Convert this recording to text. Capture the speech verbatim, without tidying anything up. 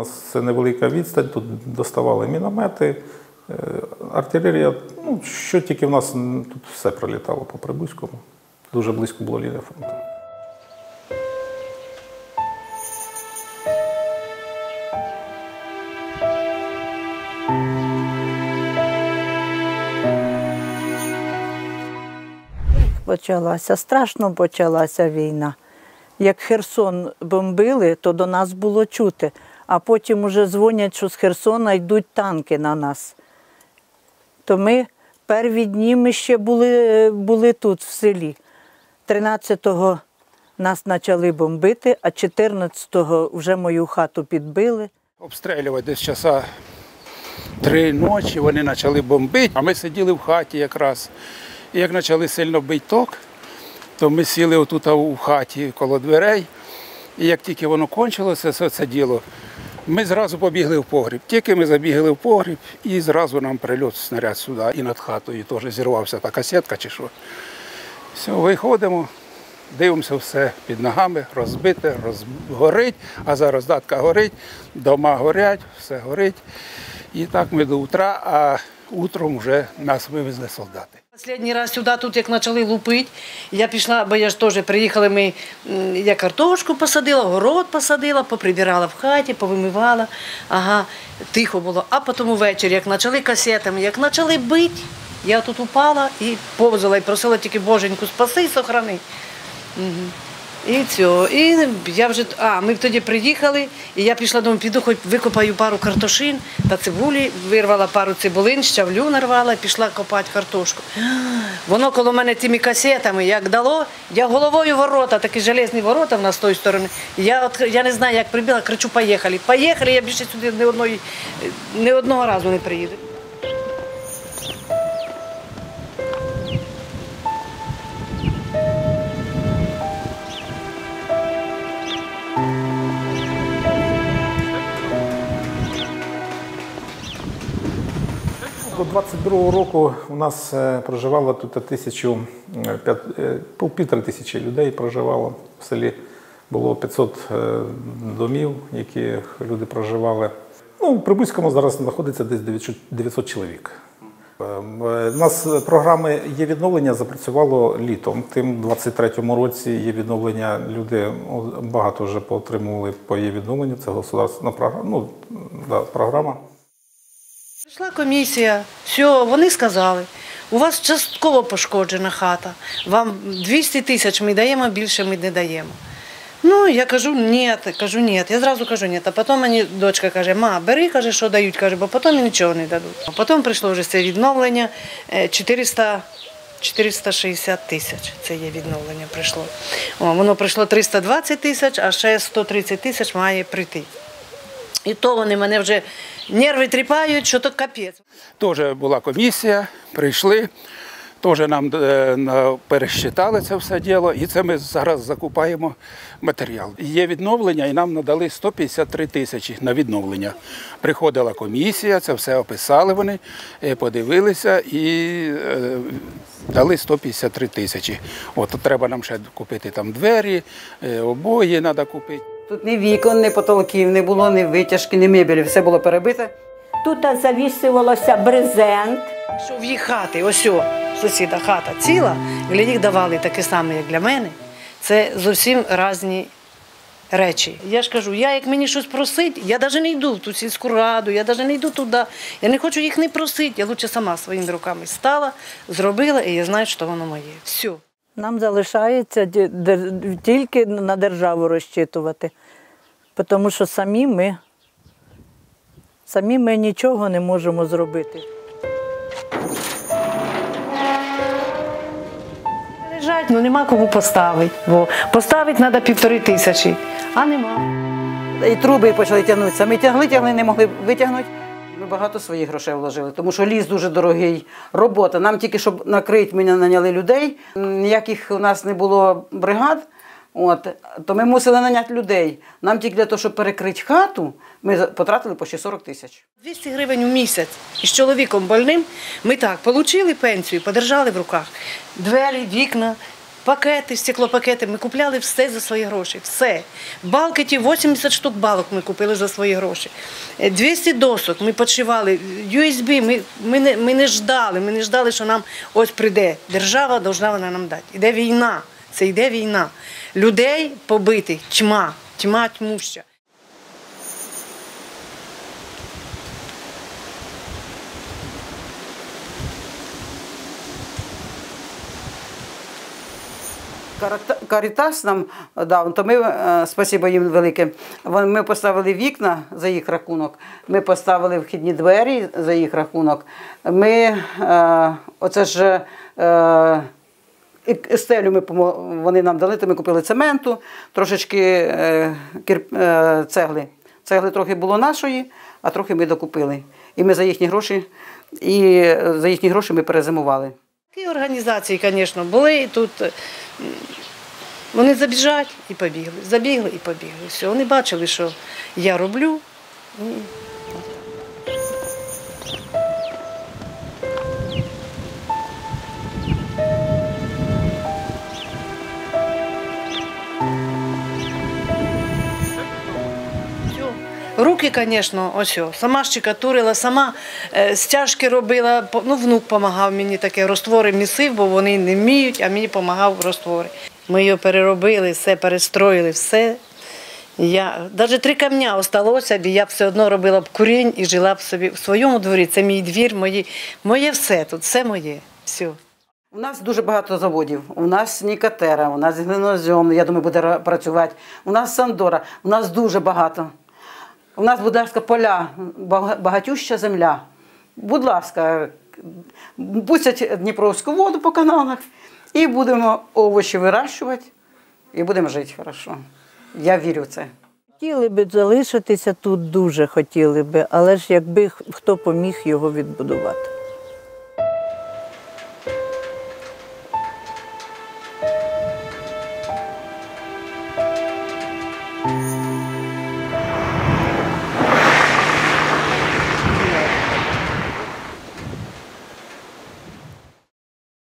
нас це невелика відстань, тут доставали міномети, артилерія, ну, що тільки в нас, тут все пролітало по Прибузькому. Дуже близько було лінія фронту. Почалася, страшно почалася війна. Як Херсон бомбили, то до нас було чути, а потім уже дзвонять, що з Херсона йдуть танки на нас. То ми перві дні ми ще були, були тут, в селі. тринадцятого нас почали бомбити, а чотирнадцятого вже мою хату підбили. Обстрілювати десь часа три ночі, вони почали бомбити, а ми сиділи в хаті якраз. І як почали сильно бити ток, то ми сіли отут у хаті коло дверей. І як тільки воно кончилося, це, це діло, ми зразу побігли в погріб. Тільки ми забігли в погріб, і зразу нам прильот снаряд сюди. І над хатою теж зірвався та касетка чи що. Все, виходимо, дивимося, все під ногами, розбите, розгорить, а зараз датка горить, дома горять, все горить. І так ми до утра, а утром вже нас вивезли солдати. Останній раз сюди, тут як почали лупити, я пішла, бо я ж теж приїхали, ми, я картошку посадила, город посадила, поприбирала в хаті, повимивала, ага, тихо було. А потім увечері, як почали касетами, як почали бити, я тут упала і повзала, і просила тільки Боженьку спаси і сохрани. Угу. І все. І я вже, а, ми тоді приїхали, і я пішла додому, піду, хоч викопаю пару картошин та цибулі, вирвала пару цибулин, щавлю нарвала і пішла копати картошку. Воно коло мене цими касетами, як дало, я головою ворота, такі железні ворота в нас з тої сторони, я, от, я не знаю, як прибіла, кричу, поїхали. Поїхали, я більше сюди ні, одної, ні одного разу не приїду. До двадцять другого року у нас проживало тут тисячу, півтори тисячі людей проживало в селі. Було п'ятсот домів, в яких люди проживали. Ну, в Прибузькому зараз знаходиться десь дев'ятсот чоловік. У нас програми «Є відновлення» запрацювало літом. Тим двадцять третьому році «Є відновлення» люди багато вже поотримували по «Є відновленню». Це государственна програма. Ну, да, програма. Прийшла комісія, все, вони сказали, у вас частково пошкоджена хата, вам двісті тисяч ми даємо, більше ми не даємо. Ну, я кажу, ні, кажу, ні, я зразу кажу, ні. А потім мені дочка каже, ма, бери, каже, що дають, каже, бо потім нічого не дадуть. Потім прийшло вже це відновлення, чотириста, чотириста шістдесят тисяч, це є відновлення прийшло. О, воно прийшло триста двадцять тисяч, а ще сто тридцять тисяч має прийти. І то вони мене вже нерви тріпають, що то капець. Теж була комісія, прийшли, теж нам пересчитали це все діло, і це ми зараз закупаємо матеріал. Є відновлення, і нам надали сто п'ятдесят три тисячі на відновлення. Приходила комісія, це все описали вони, подивилися і дали сто п'ятдесят три тисячі. От треба нам ще купити там двері, обої треба купити. Тут ні вікон, ні потолків, не було ні витяжки, ні мебелі, все було перебите. Тут завісувалося брезент. Що в їх хати, ось о, сусіда хата ціла, для них давали таке саме, як для мене. Це зовсім різні речі. Я ж кажу, я як мені щось просить, я навіть не йду в ту сільську раду, я навіть не йду туди. Я не хочу їх не просити, я краще сама своїми руками стала, зробила, і я знаю, що воно моє. Все. Нам залишається тільки на державу розчитувати, тому що самі ми, самі ми нічого не можемо зробити. Лежать, ну нема кому поставити, бо поставити треба півтори тисячі, а нема. І труби почали тягнутися. Ми тягли, тягли, не могли витягнути. Ми багато своїх грошей вложили, тому що ліс дуже дорогий, робота. Нам тільки, щоб накрити, ми не наняли людей, ніяких у нас не було бригад, от, то ми мусили наняти людей. Нам тільки для того, щоб перекрити хату, ми потратили почти сорок тисяч. двісті гривень у місяць. І з чоловіком больним ми так, отримали пенсію, подержали в руках. Двері, вікна, пакети, стеклопакети. Ми купляли все за свої гроші. Все. Балки ті, вісімдесят штук балок ми купили за свої гроші. двісті досок ми підшивали. ю ес бі ми, ми, не, ми не ждали, ми не ждали, що нам ось прийде. Держава повинна вона нам дати. Іде війна. Це йде війна. Людей побитих, тьма, тьма тьмуща. Карітас нам дав, то ми, спасибо їм велике, ми поставили вікна за їх рахунок, ми поставили вхідні двері за їх рахунок, ми, оце ж, стелю ми, вони нам дали, то ми купили цементу, трошечки цегли. Цегли трохи було нашої, а трохи ми докупили. І ми за їхні гроші, і за їхні гроші ми перезимували. Такі організації, звісно, були тут. Вони забіжать і побігли, забігли і побігли. Все, вони бачили, що я роблю. Руки, звісно, ось, сама щекатурила, сама е, стяжки робила, ну, внук допомагав мені таке, роствори місив, бо вони не вміють, а мені допомагав роствори. Ми його переробили, все перестроїли, все. Я, навіть три камня залишилося, бо я все одно робила б курінь і жила б собі в своєму дворі. Це мій двір, мої, моє все тут, все моє, все. У нас дуже багато заводів. У нас Нікотера, у нас Глинозем, я думаю, буде працювати. У нас Сандора, у нас дуже багато. У нас, будь ласка, поля, багатюща земля. Будь ласка, пустять Дніпровську воду по каналах і будемо овочі вирощувати і будемо жити хорошо. Я вірю в це. Хотіли б залишитися тут, дуже хотіли б, але ж якби хто поміг його відбудувати.